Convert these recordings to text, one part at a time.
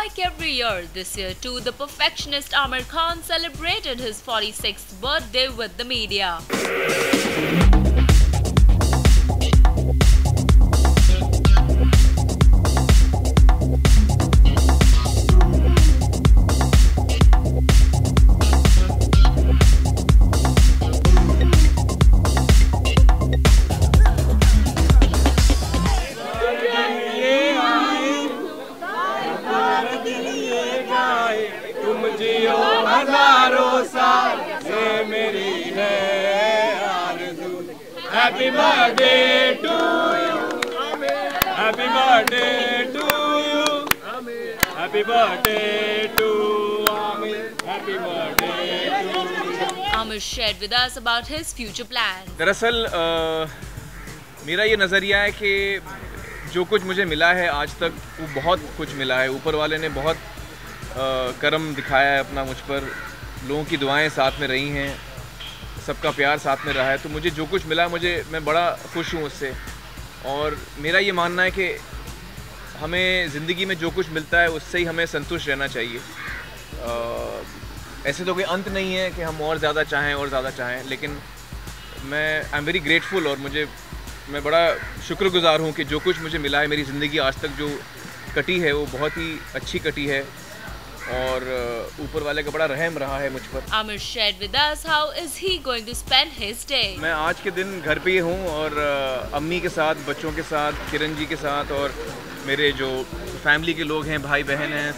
Like every year, this year too, the perfectionist Aamir Khan celebrated his 46th birthday with the media. तुम जियो हजारों साल ये मेरी है आरज़ू। Happy birthday to you, happy birthday to you, happy birthday to Aamir, happy birthday to. Aamir shared with us about his future plans. दरअसल मेरा ये नज़रिया है कि जो कुछ मुझे मिला है आज तक वो बहुत कुछ मिला है। ऊपर वाले ने बहुत करम दिखाया है अपना मुझ पर, लोगों की दुआएं साथ में रही हैं, सबका प्यार साथ में रहा है। तो मुझे जो कुछ मिला है मैं बड़ा खुश हूँ उससे। और मेरा ये मानना है कि हमें ज़िंदगी में जो कुछ मिलता है उससे ही हमें संतुष्ट रहना चाहिए। ऐसे तो कोई अंत नहीं है कि हम और ज़्यादा चाहें, लेकिन आई एम वेरी ग्रेटफुल और मैं बड़ा शुक्रगुज़ार हूँ कि जो कुछ मुझे मिला है, मेरी ज़िंदगी आज तक जो कटी है वो बहुत ही अच्छी कटी है और ऊपर वाले का बड़ा रहम रहा है मुझ पर। Aamir shared with us how is he going to spend his day. मैं आज के दिन घर पे ही हूँ और अम्मी के साथ, बच्चों के साथ, किरण जी के साथ और मेरे जो फैमिली के लोग हैं, भाई बहन हैं,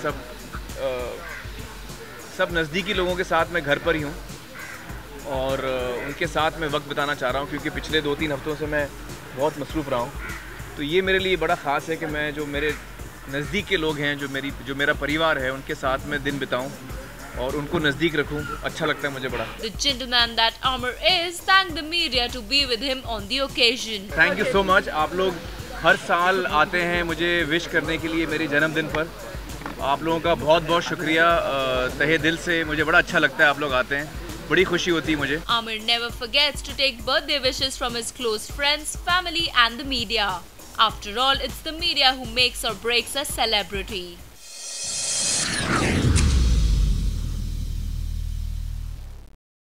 सब नज़दीकी लोगों के साथ मैं घर पर ही हूँ और उनके साथ मैं वक्त बिताना चाह रहा हूँ क्योंकि पिछले 2-3 हफ्तों से मैं बहुत मसरूफ़ रहा हूँ। तो ये मेरे लिए बड़ा ख़ास है कि मैं जो मेरे नज़दीक के लोग हैं, जो मेरा परिवार है, उनके साथ में दिन बिताऊं और उनको नज़दीक रखूं। अच्छा लगता है मुझे बड़ा। The gentleman that Aamir is thanked the media to be with him on the occasion. Thank you so much. आप लोग हर साल आते हैं मुझे विश करने के लिए मेरे जन्मदिन पर। आप लोगों का बहुत बहुत शुक्रिया तहे दिल से। मुझे बड़ा अच्छा लगता है आप लोग आते हैं, बड़ी खुशी होती है मुझे। Aamir never forgets to take birthday wishes from his close friends, family and the media. After all, it's the media who makes or breaks a celebrity.